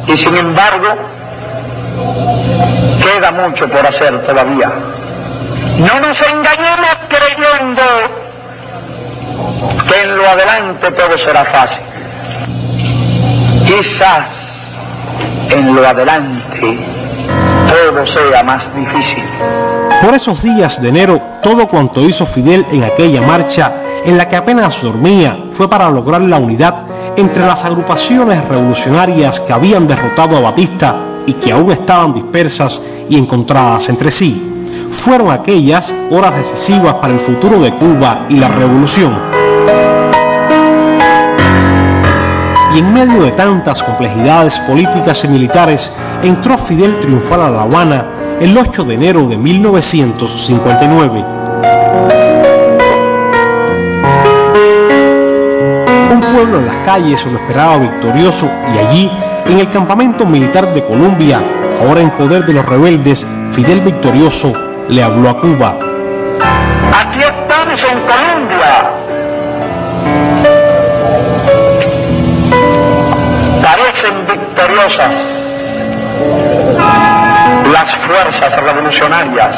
Y sin embargo, queda mucho por hacer todavía. No nos engañemos creyendo que en lo adelante todo será fácil. Quizás en lo adelante todo sea más difícil. Por esos días de enero, todo cuanto hizo Fidel en aquella marcha, en la que apenas dormía, fue para lograr la unidad entre las agrupaciones revolucionarias que habían derrotado a Batista y que aún estaban dispersas y encontradas entre sí. Fueron aquellas horas decisivas para el futuro de Cuba y la revolución. Y en medio de tantas complejidades políticas y militares, entró Fidel triunfal a La Habana el 8 de enero de 1959. Un pueblo en las calles lo esperaba victorioso y allí, en el campamento militar de Colombia, ahora en poder de los rebeldes, Fidel victorioso le habló a Cuba. Aquí estamos en Colombia. Parecen victoriosas las fuerzas revolucionarias.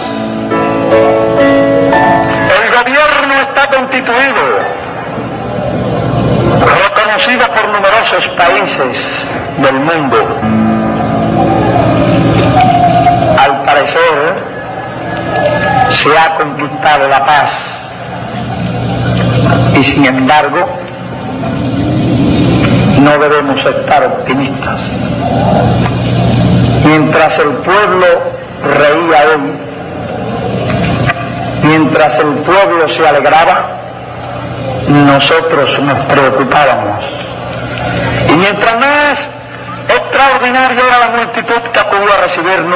El gobierno está constituido, reconocido por numerosos países del mundo. Al parecer, se ha conquistado la paz. Y sin embargo, no debemos estar optimistas. Mientras el pueblo reía hoy, mientras el pueblo se alegraba, nosotros nos preocupábamos. Y mientras más extraordinaria era la multitud que acudió a recibirnos,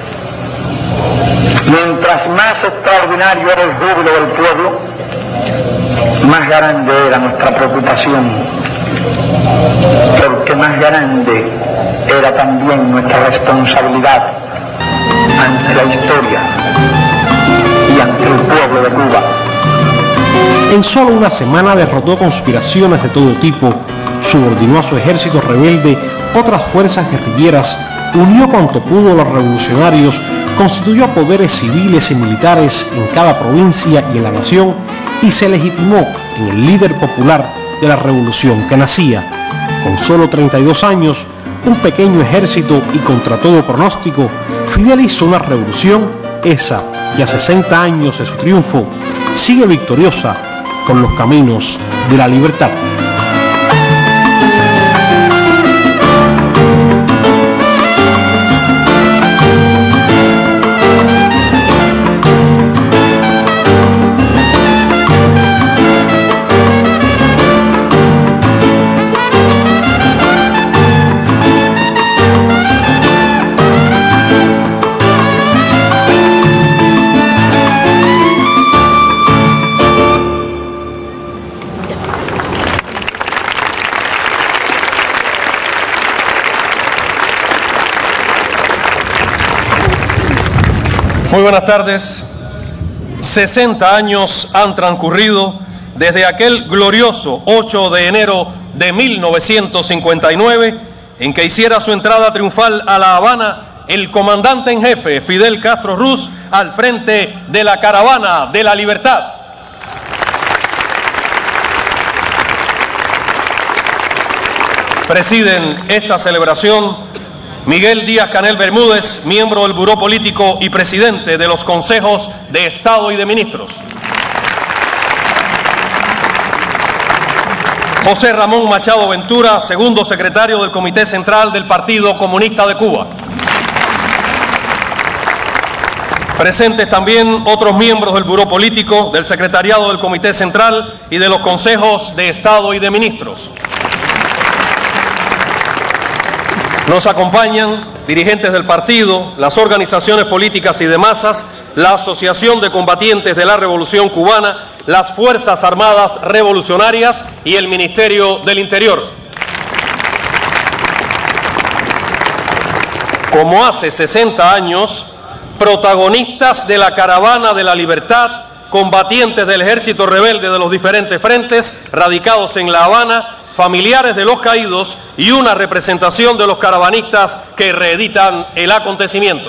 mientras más extraordinario era el júbilo del pueblo, más grande era nuestra preocupación, porque más grande era también nuestra responsabilidad ante la historia y ante el pueblo de Cuba. En solo una semana derrotó conspiraciones de todo tipo, subordinó a su ejército rebelde otras fuerzas guerrilleras, unió cuanto pudo a los revolucionarios, constituyó poderes civiles y militares en cada provincia y en la nación y se legitimó en el líder popular de la revolución que nacía. Con solo 32 años, un pequeño ejército y contra todo pronóstico, Fidel hizo una revolución, esa que a 60 años de su triunfo sigue victoriosa con los caminos de la libertad. Muy buenas tardes. 60 años han transcurrido desde aquel glorioso 8 de enero de 1959, en que hiciera su entrada triunfal a La Habana el comandante en jefe Fidel Castro Ruz al frente de la Caravana de la Libertad. Presiden esta celebración Miguel Díaz-Canel Bermúdez, miembro del Buró Político y presidente de los Consejos de Estado y de Ministros. José Ramón Machado Ventura, segundo secretario del Comité Central del Partido Comunista de Cuba. Presentes también otros miembros del Buró Político, del Secretariado del Comité Central y de los Consejos de Estado y de Ministros. Nos acompañan dirigentes del partido, las organizaciones políticas y de masas, la Asociación de Combatientes de la Revolución Cubana, las Fuerzas Armadas Revolucionarias y el Ministerio del Interior. Como hace 60 años, protagonistas de la Caravana de la Libertad, combatientes del ejército rebelde de los diferentes frentes radicados en La Habana, familiares de los caídos y una representación de los caravanistas que reeditan el acontecimiento.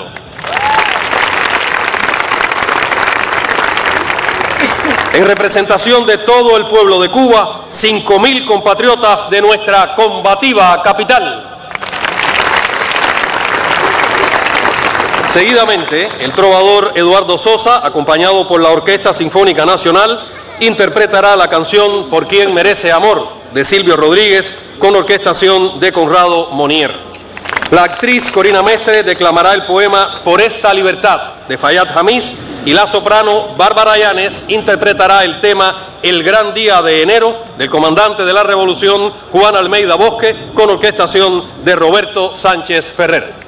En representación de todo el pueblo de Cuba, 5.000 compatriotas de nuestra combativa capital. Seguidamente, el trovador Eduardo Sosa, acompañado por la Orquesta Sinfónica Nacional, interpretará la canción Por quien merece amor, de Silvio Rodríguez, con orquestación de Conrado Monier. La actriz Corina Mestre declamará el poema Por esta libertad, de Fayad Hamiz, y la soprano Bárbara Llanes interpretará el tema El gran día de enero, del comandante de la Revolución Juan Almeida Bosque, con orquestación de Roberto Sánchez Ferrer.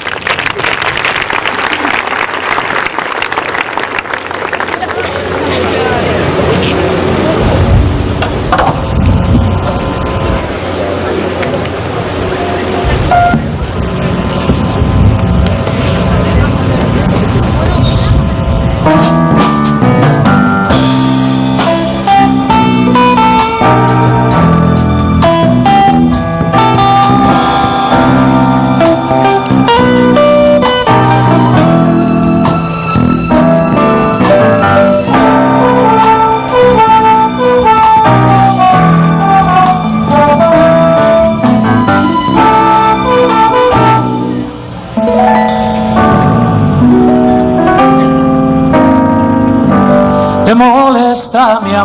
Te molesta mi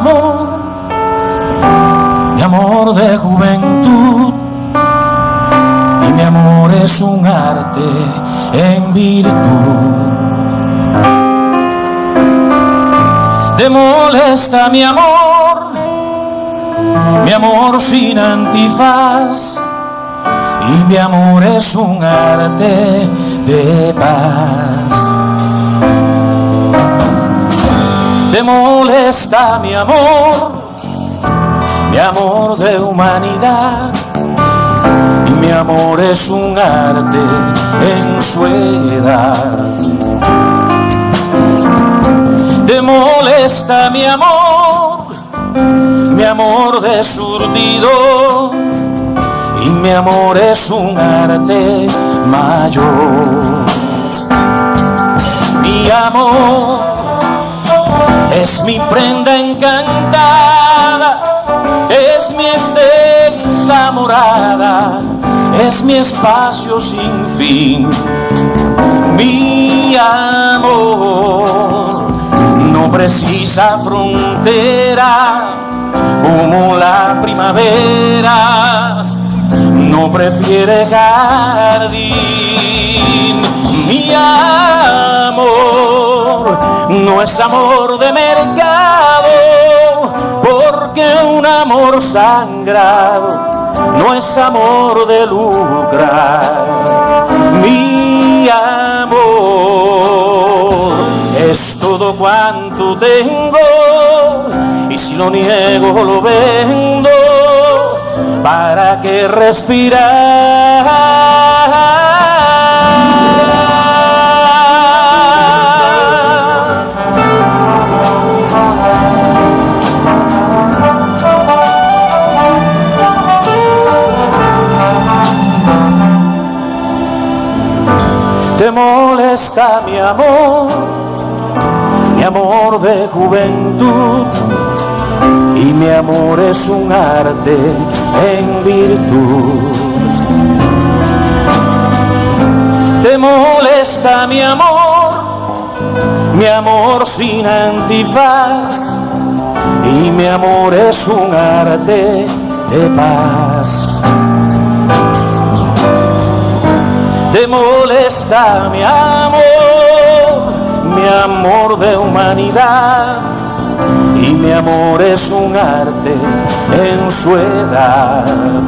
amor de juventud, y mi amor es un arte en virtud. Te molesta mi amor sin antifaz, y mi amor es un arte de paz. Te molesta mi amor de humanidad, y mi amor es un arte en su edad. Te molesta mi amor de surtido, y mi amor es un arte mayor. Mi amor es mi prenda encantada, es mi extensa morada, es mi espacio sin fin. Mi amor no precisa frontera, como la primavera no prefiere jardín. Mi amor no es amor de mercado, porque un amor sangrado no es amor de lucrar. Mi amor es todo cuanto tengo, y si lo niego lo vendo. ¿Para qué respirar? Te molesta mi amor de juventud, y mi amor es un arte en virtud. Te molesta mi amor sin antifaz, y mi amor es un arte de paz. Te molesta mi amor de humanidad, y mi amor es un arte en su edad.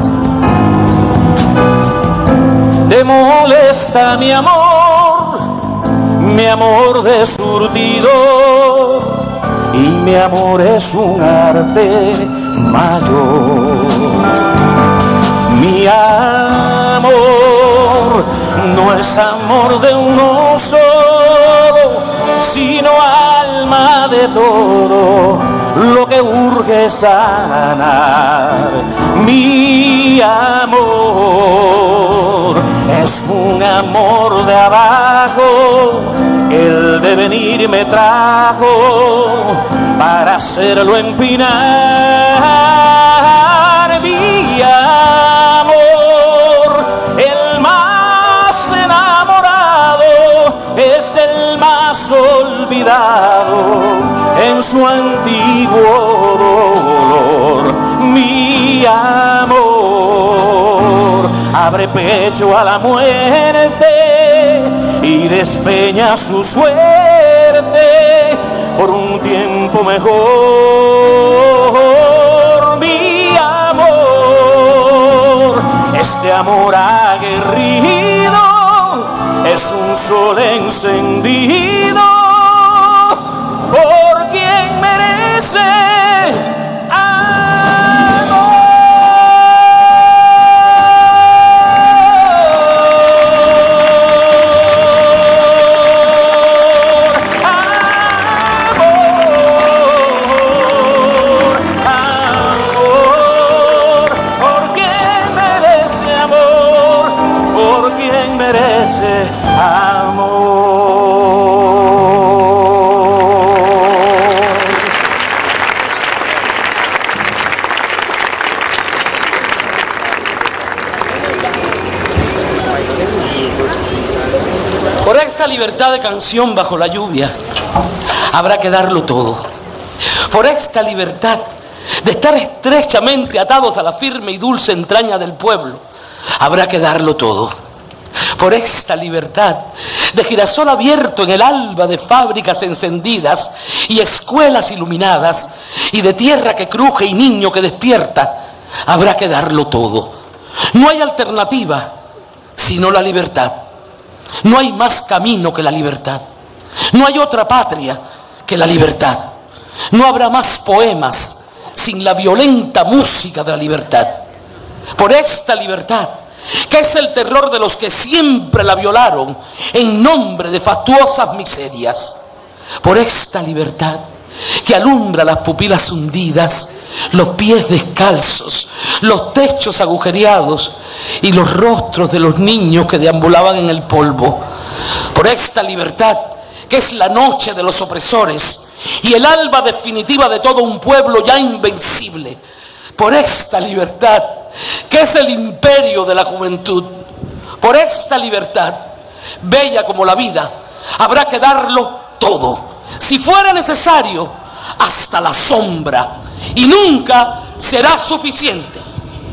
Te molesta mi amor de surtido, y mi amor es un arte mayor. Mi amor no es amor de uno solo, sino alma de todo lo que urge es sanar. Mi amor es un amor de abajo, el devenir me trajo para hacerlo empinar. Mi amor, el más enamorado, es del más olvidado en su antiguo dolor. Mi amor abre pecho a la muerte y despeña su suerte por un tiempo mejor. Mi amor, este amor aguerrido es un sol encendido por quien merece libertad de canción bajo la lluvia, habrá que darlo todo. Por esta libertad de estar estrechamente atados a la firme y dulce entraña del pueblo, habrá que darlo todo. Por esta libertad de girasol abierto en el alba de fábricas encendidas y escuelas iluminadas y de tierra que cruje y niño que despierta, habrá que darlo todo. No hay alternativa sino la libertad. No hay más camino que la libertad. No hay otra patria que la libertad. No habrá más poemas sin la violenta música de la libertad. Por esta libertad, que es el terror de los que siempre la violaron en nombre de fatuosas miserias. Por esta libertad que alumbra las pupilas hundidas, los pies descalzos, los techos agujereados y los rostros de los niños que deambulaban en el polvo. Por esta libertad que es la noche de los opresores y el alba definitiva de todo un pueblo ya invencible. Por esta libertad que es el imperio de la juventud. Por esta libertad, bella como la vida, habrá que darlo todo, si fuera necesario, hasta la sombra, y nunca será suficiente.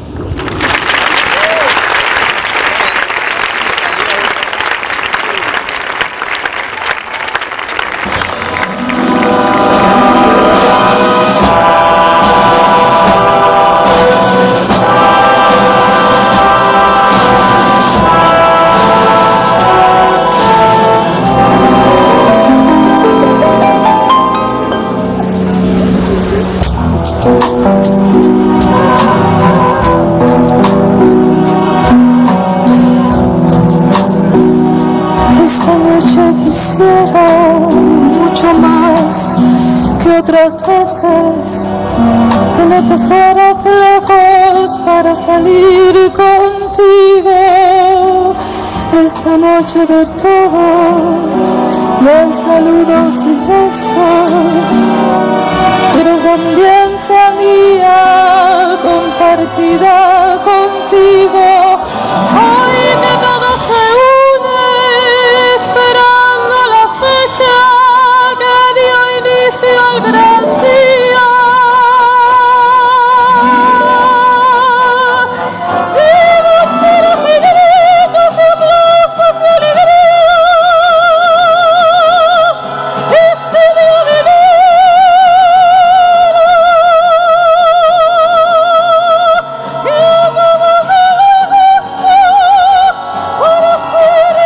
Otras veces que no te fueras lejos para salir contigo. Esta noche de todos de saludos y besos, pero también sea mía compartida contigo. Hoy que todo se une esperando la fecha que dio inicio al gran día. Y banderas y gritos y aplausos y alegrías, este día de enero que a todo me le gusta para ser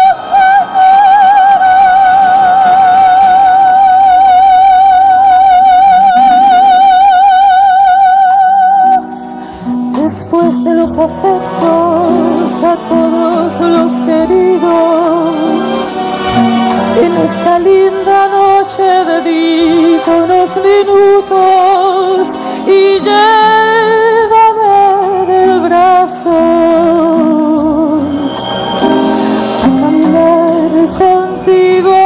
después de los afectos a todos los queridos, en esta linda noche de dedica unos minutos y llévame del brazo a caminar contigo.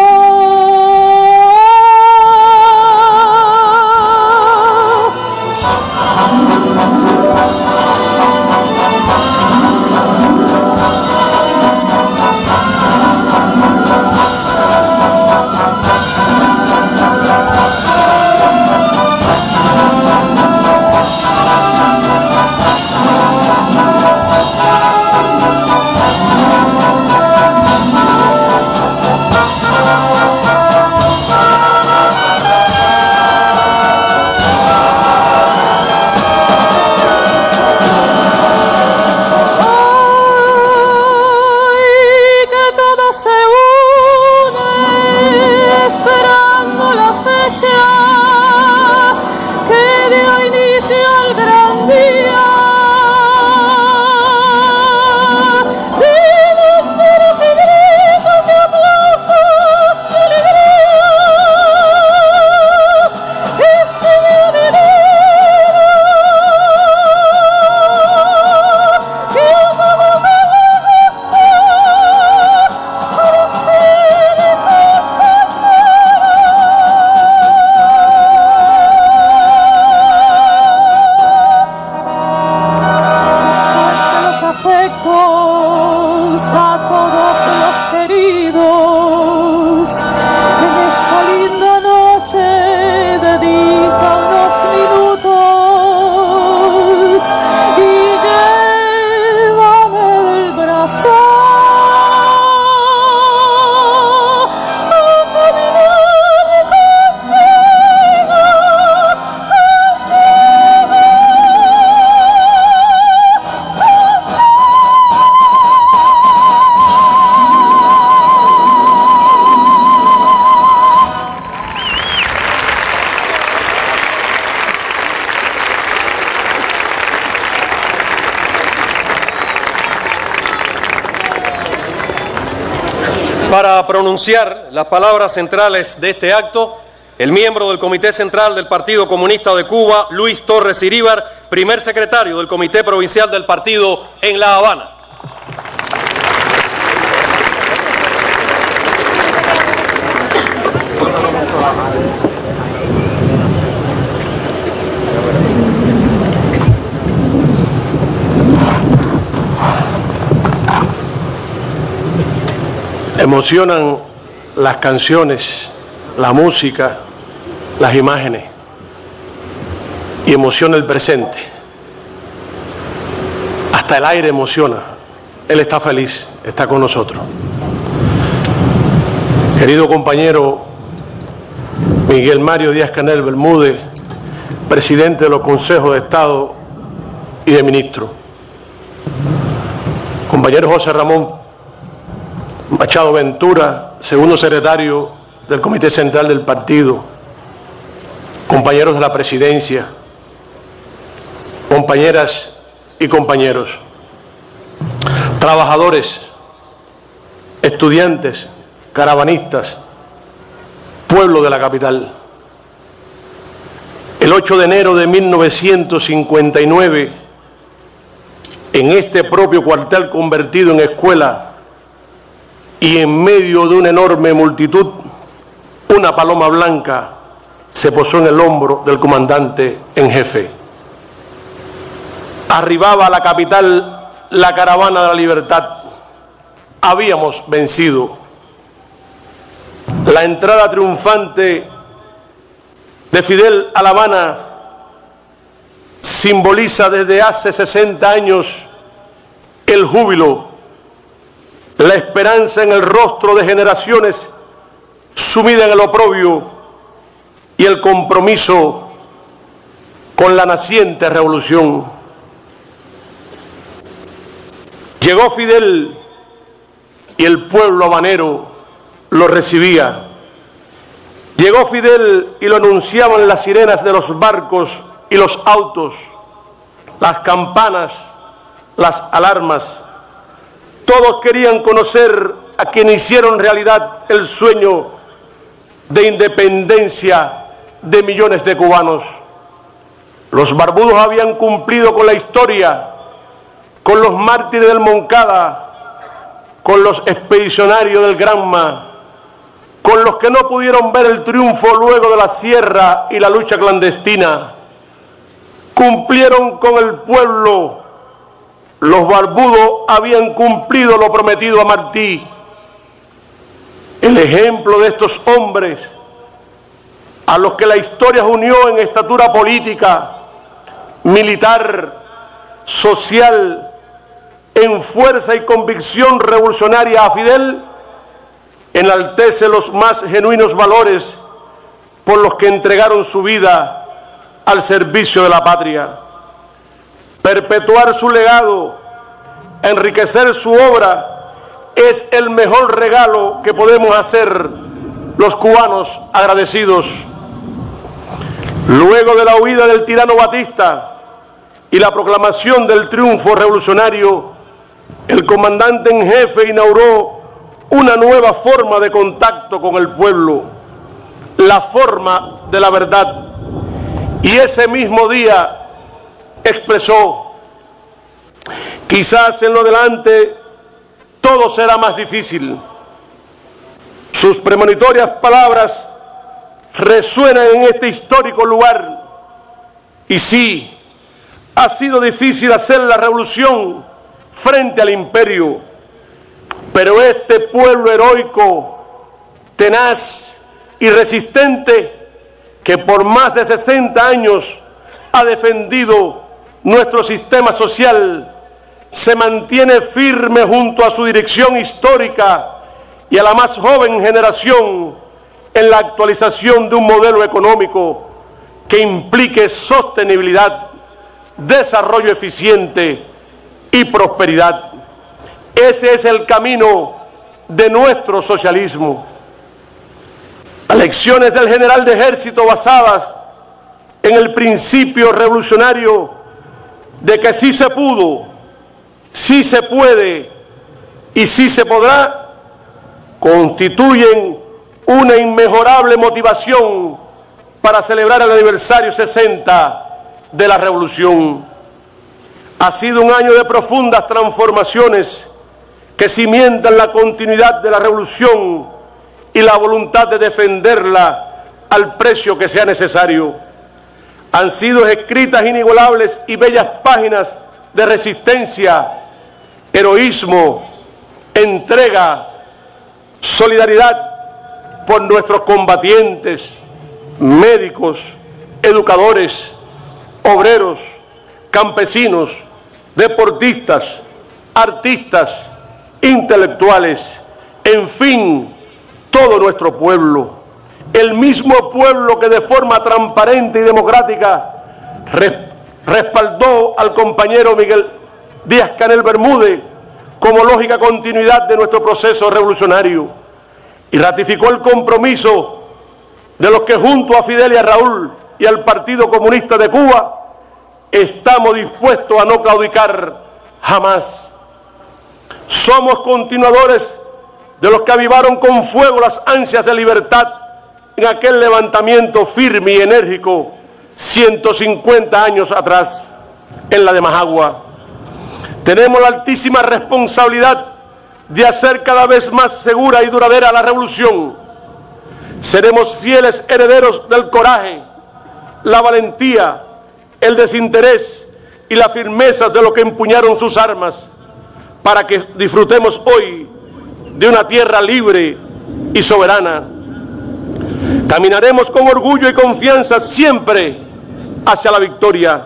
Para pronunciar las palabras centrales de este acto, el miembro del Comité Central del Partido Comunista de Cuba, Luis Torres Iríbar, primer secretario del Comité Provincial del Partido en La Habana. Emocionan las canciones, la música, las imágenes, y emociona el presente. Hasta el aire emociona. Él está feliz, está con nosotros. Querido compañero Miguel Mario Díaz-Canel Bermúdez, presidente de los consejos de Estado y de ministros. Compañero José Ramón Machado Ventura, segundo secretario del Comité Central del Partido, compañeros de la presidencia, compañeras y compañeros, trabajadores, estudiantes, caravanistas, pueblo de la capital. El 8 de enero de 1959, en este propio cuartel convertido en escuela, y en medio de una enorme multitud, una paloma blanca se posó en el hombro del comandante en jefe. Arribaba a la capital la caravana de la libertad. Habíamos vencido. La entrada triunfante de Fidel a La Habana simboliza desde hace 60 años el júbilo, la esperanza en el rostro de generaciones sumida en el oprobio y el compromiso con la naciente revolución. Llegó Fidel y el pueblo habanero lo recibía. Llegó Fidel y lo anunciaban las sirenas de los barcos y los autos, las campanas, las alarmas. Todos querían conocer a quienes hicieron realidad el sueño de independencia de millones de cubanos. Los barbudos habían cumplido con la historia, con los mártires del Moncada, con los expedicionarios del Granma, con los que no pudieron ver el triunfo luego de la sierra y la lucha clandestina. Cumplieron con el pueblo. Los barbudos habían cumplido lo prometido a Martí. El ejemplo de estos hombres, a los que la historia unió en estatura política, militar, social, en fuerza y convicción revolucionaria a Fidel, enaltece los más genuinos valores por los que entregaron su vida al servicio de la patria. Perpetuar su legado, enriquecer su obra, es el mejor regalo que podemos hacer los cubanos agradecidos. Luego de la huida del tirano Batista y la proclamación del triunfo revolucionario, el comandante en jefe inauguró una nueva forma de contacto con el pueblo, la forma de la verdad. Y ese mismo día expresó: quizás en lo delante todo será más difícil. Sus premonitorias palabras resuenan en este histórico lugar. Y sí, ha sido difícil hacer la revolución frente al imperio, pero este pueblo heroico, tenaz y resistente, que por más de 60 años ha defendido nuestro sistema social, se mantiene firme junto a su dirección histórica y a la más joven generación en la actualización de un modelo económico que implique sostenibilidad, desarrollo eficiente y prosperidad. Ese es el camino de nuestro socialismo. Las lecciones del general de ejército basadas en el principio revolucionario de que sí se pudo, sí se puede y sí se podrá, constituyen una inmejorable motivación para celebrar el aniversario 60 de la revolución. Ha sido un año de profundas transformaciones que cimientan la continuidad de la revolución y la voluntad de defenderla al precio que sea necesario. Han sido escritas inigualables y bellas páginas de resistencia, heroísmo, entrega, solidaridad por nuestros combatientes, médicos, educadores, obreros, campesinos, deportistas, artistas, intelectuales, en fin, todo nuestro pueblo, el mismo pueblo que de forma transparente y democrática respaldó al compañero Miguel Díaz-Canel Bermúdez como lógica continuidad de nuestro proceso revolucionario y ratificó el compromiso de los que junto a Fidel y a Raúl y al Partido Comunista de Cuba estamos dispuestos a no claudicar jamás. Somos continuadores de los que avivaron con fuego las ansias de libertad en aquel levantamiento firme y enérgico 150 años atrás en la de Majagua. Tenemos la altísima responsabilidad de hacer cada vez más segura y duradera la revolución. Seremos fieles herederos del coraje, la valentía, el desinterés y la firmeza de los que empuñaron sus armas para que disfrutemos hoy de una tierra libre y soberana. Caminaremos con orgullo y confianza siempre hacia la victoria.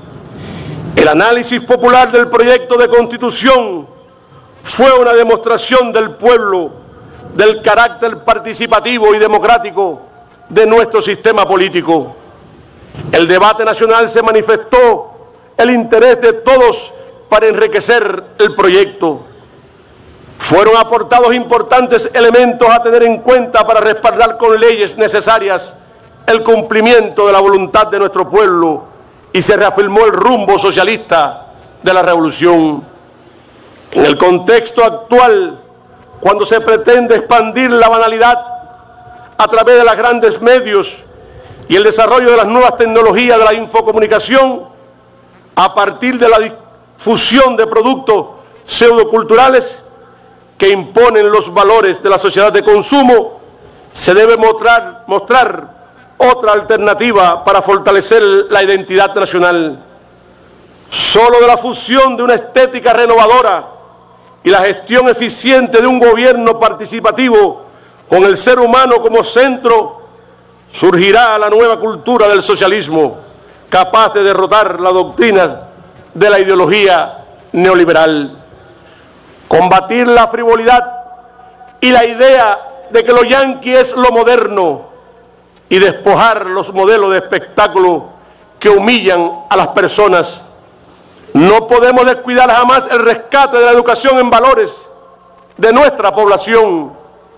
El análisis popular del proyecto de Constitución fue una demostración del pueblo del carácter participativo y democrático de nuestro sistema político. El debate nacional se manifestó el interés de todos para enriquecer el proyecto. Fueron aportados importantes elementos a tener en cuenta para respaldar con leyes necesarias el cumplimiento de la voluntad de nuestro pueblo y se reafirmó el rumbo socialista de la revolución. En el contexto actual, cuando se pretende expandir la banalidad a través de los grandes medios, y el desarrollo de las nuevas tecnologías de la infocomunicación a partir de la difusión de productos pseudoculturales que imponen los valores de la sociedad de consumo, se debe mostrar otra alternativa para fortalecer la identidad nacional. Solo de la fusión de una estética renovadora y la gestión eficiente de un gobierno participativo con el ser humano como centro, surgirá la nueva cultura del socialismo, capaz de derrotar la doctrina de la ideología neoliberal. Combatir la frivolidad y la idea de que lo yanqui es lo moderno y despojar los modelos de espectáculo que humillan a las personas. No podemos descuidar jamás el rescate de la educación en valores de nuestra población.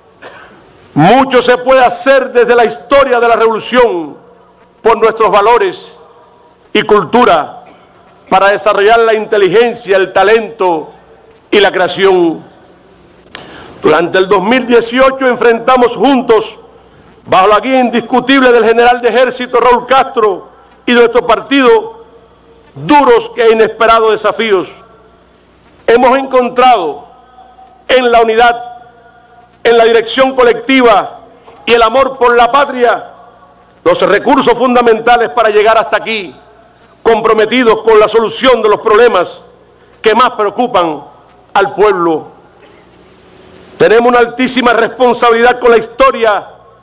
Mucho se puede hacer desde la historia de la revolución por nuestros valores y cultura para desarrollar la inteligencia, el talento y la creación. Durante el 2018 enfrentamos juntos, bajo la guía indiscutible del general de ejército Raúl Castro y de nuestro partido, duros e inesperados desafíos. Hemos encontrado en la unidad, en la dirección colectiva y el amor por la patria los recursos fundamentales para llegar hasta aquí, comprometidos con la solución de los problemas que más preocupan al pueblo. Tenemos una altísima responsabilidad con la historia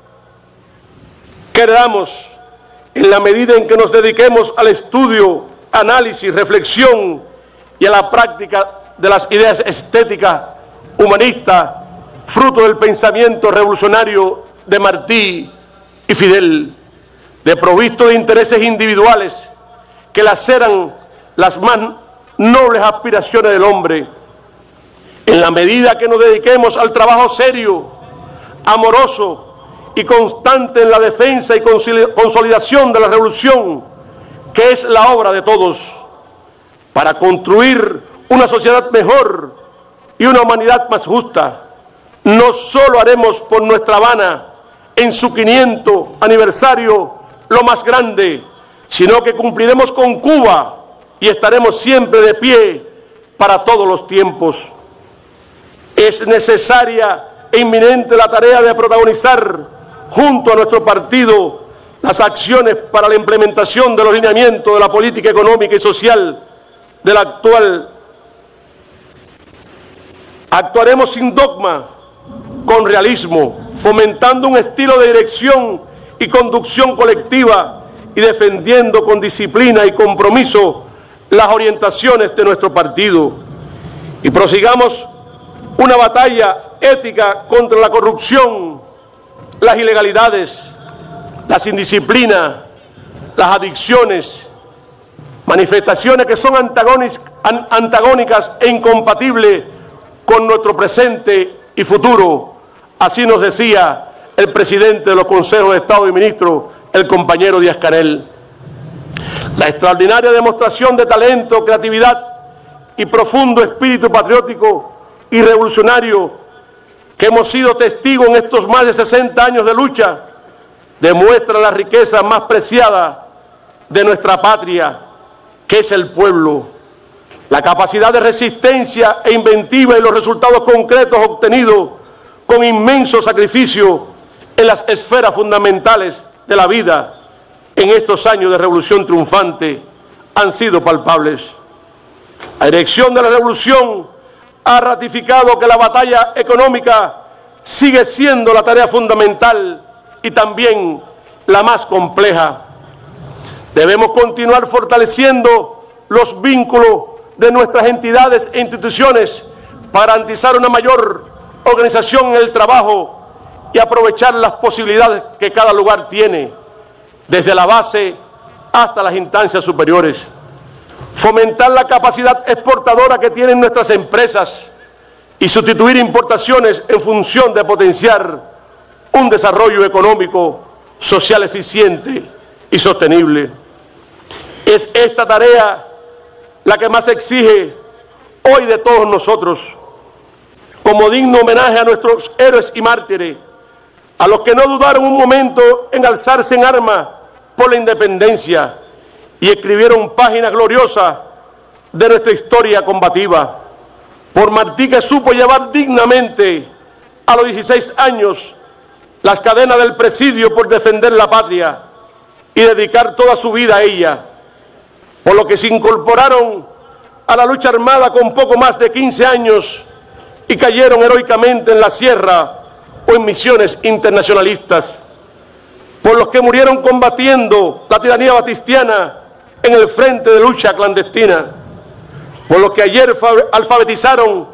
que heredamos en la medida en que nos dediquemos al estudio, análisis, reflexión y a la práctica de las ideas estéticas, humanistas, fruto del pensamiento revolucionario de Martí y Fidel, desprovisto de intereses individuales que laceran las más nobles aspiraciones del hombre. En la medida que nos dediquemos al trabajo serio, amoroso y constante en la defensa y consolidación de la revolución, que es la obra de todos, para construir una sociedad mejor y una humanidad más justa, no solo haremos por nuestra Habana en su 500 aniversario lo más grande, sino que cumpliremos con Cuba y estaremos siempre de pie para todos los tiempos. Es necesaria e inminente la tarea de protagonizar junto a nuestro partido las acciones para la implementación de los lineamientos de la política económica y social de la actual. Actuaremos sin dogma, con realismo, fomentando un estilo de dirección y conducción colectiva y defendiendo con disciplina y compromiso las orientaciones de nuestro partido. Y prosigamos una batalla ética contra la corrupción, las ilegalidades, las indisciplinas, las adicciones, manifestaciones que son antagónicas e incompatibles con nuestro presente y futuro. Así nos decía el presidente de los consejos de Estado y ministros, el compañero Díaz-Canel. La extraordinaria demostración de talento, creatividad y profundo espíritu patriótico y revolucionario que hemos sido testigos en estos más de 60 años de lucha demuestra la riqueza más preciada de nuestra patria, que es el pueblo. La capacidad de resistencia e inventiva y los resultados concretos obtenidos con inmenso sacrificio en las esferas fundamentales de la vida en estos años de revolución triunfante han sido palpables. La dirección de la revolución ha ratificado que la batalla económica sigue siendo la tarea fundamental y también la más compleja. Debemos continuar fortaleciendo los vínculos de nuestras entidades e instituciones para garantizar una mayor organización en el trabajo y aprovechar las posibilidades que cada lugar tiene, desde la base hasta las instancias superiores. Fomentar la capacidad exportadora que tienen nuestras empresas y sustituir importaciones en función de potenciar un desarrollo económico, social eficiente y sostenible. Es esta tarea la que más exige hoy de todos nosotros, como digno homenaje a nuestros héroes y mártires, a los que no dudaron un momento en alzarse en armas por la independencia y escribieron páginas gloriosas de nuestra historia combativa. Por Martí, que supo llevar dignamente a los 16 años las cadenas del presidio por defender la patria y dedicar toda su vida a ella. Por lo que se incorporaron a la lucha armada con poco más de 15 años y cayeron heroicamente en la sierra o en misiones internacionalistas. Por los que murieron combatiendo la tiranía batistiana en el frente de lucha clandestina. Por los que ayer alfabetizaron,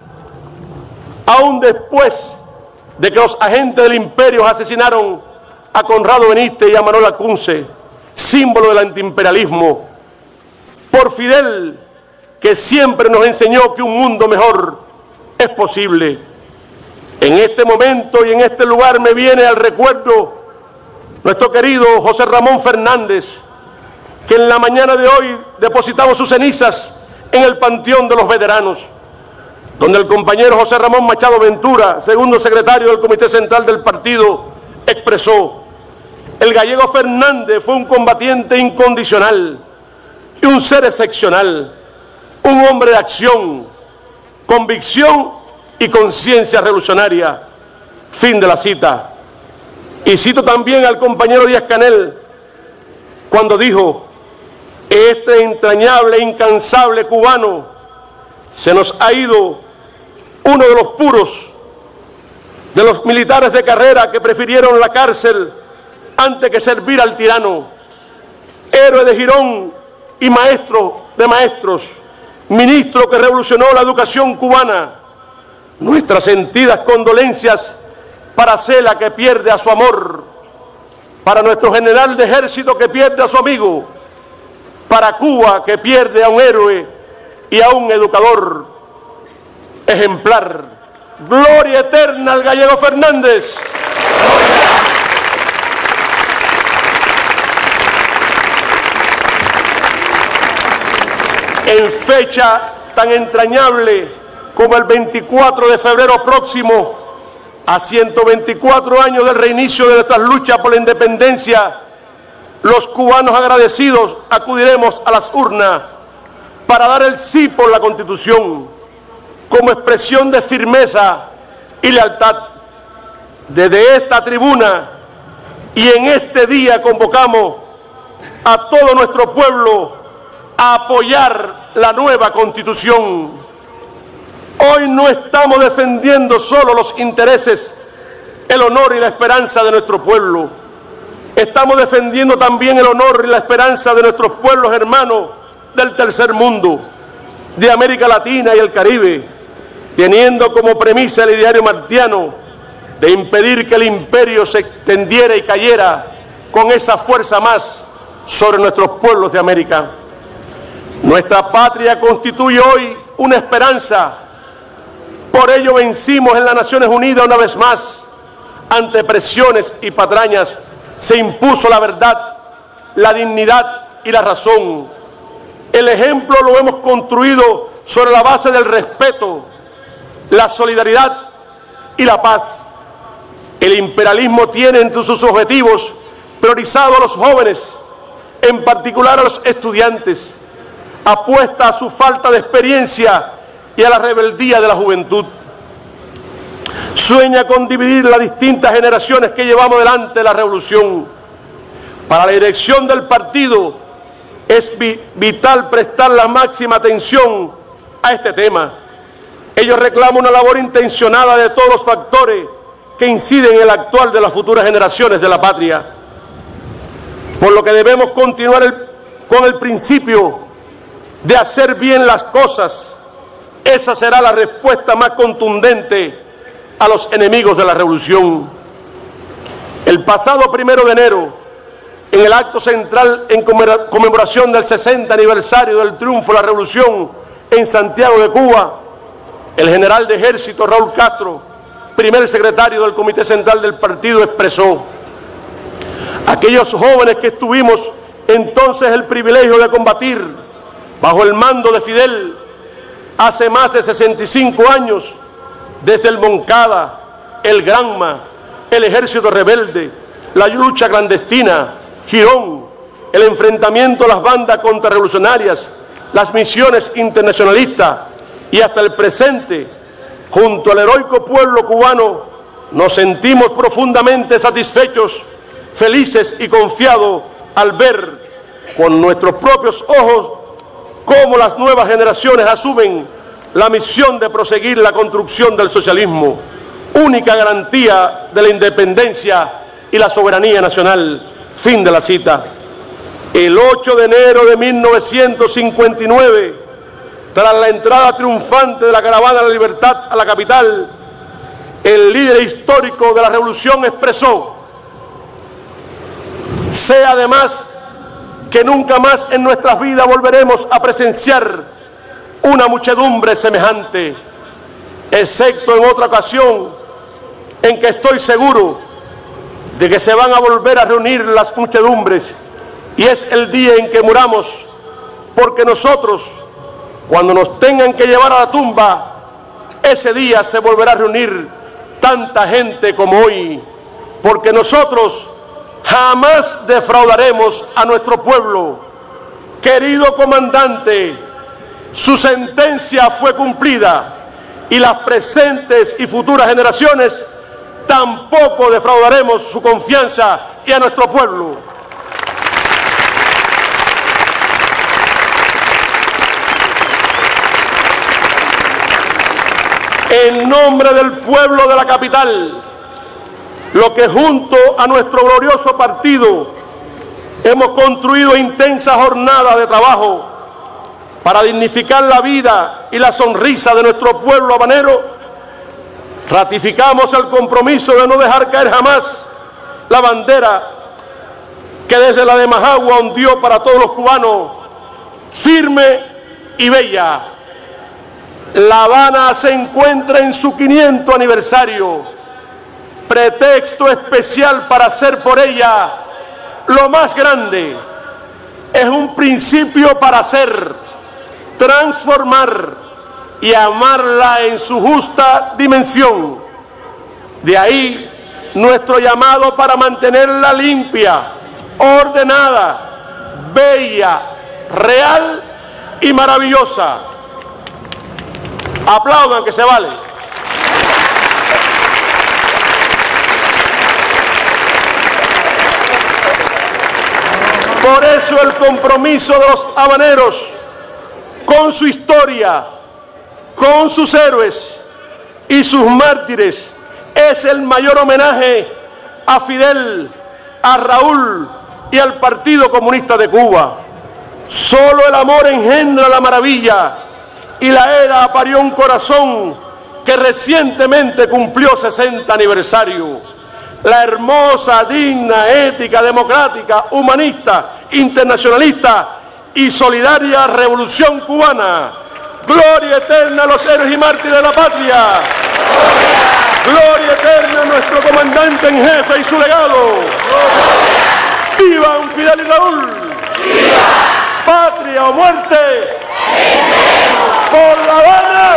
aún después de que los agentes del imperio asesinaron a Conrado Benítez y a Manuel Lacunce, símbolo del antiimperialismo. Por Fidel, que siempre nos enseñó que un mundo mejor es posible. En este momento y en este lugar me viene al recuerdo nuestro querido José Ramón Fernández, que en la mañana de hoy depositamos sus cenizas en el Panteón de los Veteranos, donde el compañero José Ramón Machado Ventura, segundo secretario del Comité Central del Partido, expresó: el gallego Fernández fue un combatiente incondicional y un ser excepcional, un hombre de acción, convicción y conciencia revolucionaria. Fin de la cita. Y cito también al compañero Díaz-Canel cuando dijo: este entrañable e incansable cubano, se nos ha ido uno de los puros, de los militares de carrera que prefirieron la cárcel antes que servir al tirano, héroe de Girón y maestro de maestros, ministro que revolucionó la educación cubana. Nuestras sentidas condolencias para Cela, que pierde a su amor, para nuestro general de ejército, que pierde a su amigo, para Cuba, que pierde a un héroe y a un educador ejemplar. Gloria eterna al gallego Fernández. En fecha tan entrañable como el 24 de febrero próximo, a 124 años del reinicio de nuestras luchas por la independencia, los cubanos agradecidos acudiremos a las urnas para dar el sí por la Constitución, como expresión de firmeza y lealtad. Desde esta tribuna y en este día convocamos a todo nuestro pueblo a apoyar la nueva Constitución. Hoy no estamos defendiendo solo los intereses, el honor y la esperanza de nuestro pueblo. Estamos defendiendo también el honor y la esperanza de nuestros pueblos hermanos del tercer mundo, de América Latina y el Caribe, teniendo como premisa el ideario martiano de impedir que el imperio se extendiera y cayera con esa fuerza más sobre nuestros pueblos de América. Nuestra patria constituye hoy una esperanza. Por ello vencimos en las Naciones Unidas una vez más. Ante presiones y patrañas se impuso la verdad, la dignidad y la razón. El ejemplo lo hemos construido sobre la base del respeto, la solidaridad y la paz. El imperialismo tiene entre sus objetivos priorizado a los jóvenes, en particular a los estudiantes. Apuesta a su falta de experiencia y a la rebeldía de la juventud. Sueña con dividir las distintas generaciones que llevamos delante la revolución. Para la dirección del partido es vital prestar la máxima atención a este tema. Ellos reclaman una labor intencionada de todos los factores que inciden en el actual de las futuras generaciones de la patria. Por lo que debemos continuar con el principio de hacer bien las cosas. Esa será la respuesta más contundente a los enemigos de la revolución. El pasado 1 de enero, en el acto central en conmemoración del 60 aniversario del triunfo de la revolución en Santiago de Cuba, el general de ejército Raúl Castro, primer secretario del Comité Central del Partido, expresó: aquellos jóvenes que tuvimos entonces el privilegio de combatir bajo el mando de Fidel hace más de 65 años, desde el Moncada, el Granma, el ejército rebelde, la lucha clandestina, Girón, el enfrentamiento a las bandas contrarrevolucionarias, las misiones internacionalistas y hasta el presente, junto al heroico pueblo cubano, nos sentimos profundamente satisfechos, felices y confiados al ver con nuestros propios ojos cómo las nuevas generaciones asumen la misión de proseguir la construcción del socialismo, única garantía de la independencia y la soberanía nacional. Fin de la cita. El 8 de enero de 1959, tras la entrada triunfante de la Caravana de la Libertad a la capital, el líder histórico de la revolución expresó: sé además que nunca más en nuestras vidas volveremos a presenciar una muchedumbre semejante, excepto en otra ocasión en que estoy seguro de que se van a volver a reunir las muchedumbres, y es el día en que muramos, porque nosotros, cuando nos tengan que llevar a la tumba, ese día se volverá a reunir tanta gente como hoy, porque nosotros jamás defraudaremos a nuestro pueblo. Querido comandante, su sentencia fue cumplida y las presentes y futuras generaciones tampoco defraudaremos su confianza y a nuestro pueblo. En nombre del pueblo de la capital, lo que junto a nuestro glorioso partido hemos construido intensa jornada de trabajo para dignificar la vida y la sonrisa de nuestro pueblo habanero, ratificamos el compromiso de no dejar caer jamás la bandera que desde la de Majagua ondeó para todos los cubanos, firme y bella. La Habana se encuentra en su 500 aniversario, pretexto especial para hacer por ella lo más grande. Es un principio para hacer, transformar y amarla en su justa dimensión. De ahí nuestro llamado para mantenerla limpia, ordenada, bella, real y maravillosa. Aplaudan, que se vale. Por eso el compromiso de los habaneros con su historia, con sus héroes y sus mártires, es el mayor homenaje a Fidel, a Raúl y al Partido Comunista de Cuba. Solo el amor engendra la maravilla, y la era parió un corazón que recientemente cumplió 60 aniversario. La hermosa, digna, ética, democrática, humanista, internacionalista y solidaria revolución cubana. Gloria eterna a los héroes y mártires de la patria. Gloria eterna a nuestro comandante en jefe y su legado. ¡Vivan Fidel y Raúl! ¡Viva! ¡Patria o muerte! ¡Por La Habana!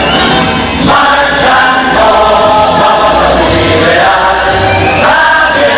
Marchando, vamos a su ideal, sabiendo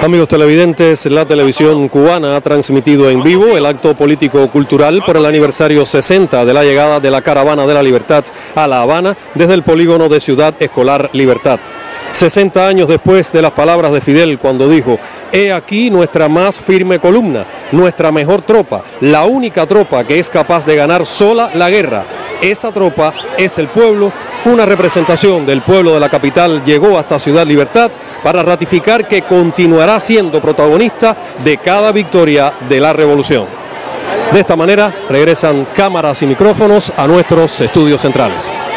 Amigos televidentes, la televisión cubana ha transmitido en vivo el acto político-cultural por el aniversario 60 de la llegada de la Caravana de la Libertad a La Habana desde el polígono de Ciudad Escolar Libertad. 60 años después de las palabras de Fidel cuando dijo: he aquí nuestra más firme columna, nuestra mejor tropa, la única tropa que es capaz de ganar sola la guerra. Esa tropa es el pueblo. Una representación del pueblo de la capital llegó hasta Ciudad Libertad para ratificar que continuará siendo protagonista de cada victoria de la revolución. De esta manera regresan cámaras y micrófonos a nuestros estudios centrales.